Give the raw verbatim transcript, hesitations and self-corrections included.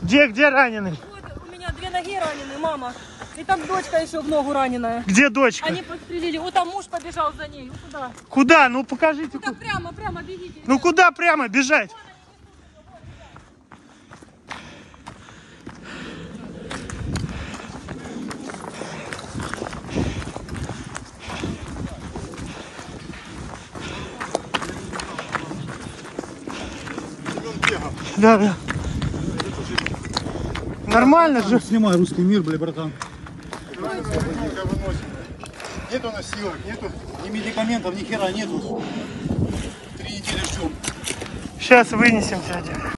Где, где раненый? Вот у меня две ноги ранены, мама. И там дочка еще в ногу раненая. Где дочка? Они подстрелили. Вот там муж побежал за ней. Вот туда. Куда? Ну покажите. Куда? Прямо, прямо бегите. Ну куда прямо бежать? Да, да. Нормально же. Снимай русский мир, бля, братан. Нету носилок, нету. Ни медикаментов, ни хера нету. Три недели ждем. Сейчас вынесем, дядя.